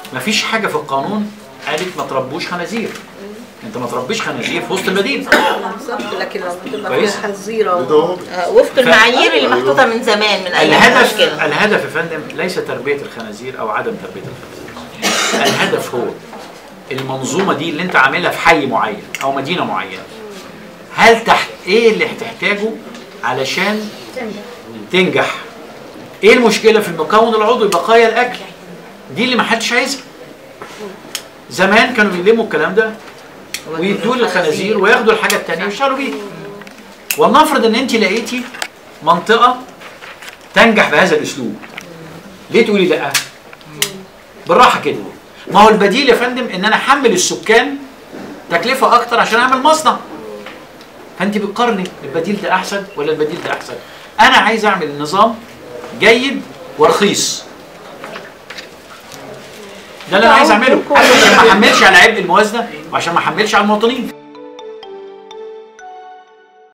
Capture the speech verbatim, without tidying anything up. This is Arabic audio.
مفيش حاجه في القانون قالت ما تربوش خنازير. انت ما تربيش خنازير في وسط المدينه. بالظبط، لكن لو بتبقى فيها حظيره آه، وفق المعايير اللي محطوطه من زمان من ايام الهدف كده. الهدف يا فندم ليس تربيه الخنازير او عدم تربيه الخنازير. الهدف هو المنظومه دي اللي انت عاملها في حي معين او مدينه معينه، هل تحت ايه اللي هتحتاجه علشان تنجح؟ ايه المشكله في المكون العضوي بقايا الاكل دي اللي ما حدش عايزها؟ زمان كانوا بيلموا الكلام ده ويدوا للخنازير وياخدوا الحاجه الثانيه ويشتغلوا بيها. ولنفرض ان انت لقيتي منطقه تنجح بهذا الاسلوب، ليه تقولي لا؟ بالراحه كده. ما هو البديل يا فندم ان انا احمل السكان تكلفه اكتر عشان اعمل مصنع. فانت بتقارني البديل ده احسن ولا البديل ده احسن؟ انا عايز اعمل نظام جيد ورخيص. ده اللي انا عايز اعمله عشان ما احملش على عبء الموازنه وعشان ما احملش على المواطنين.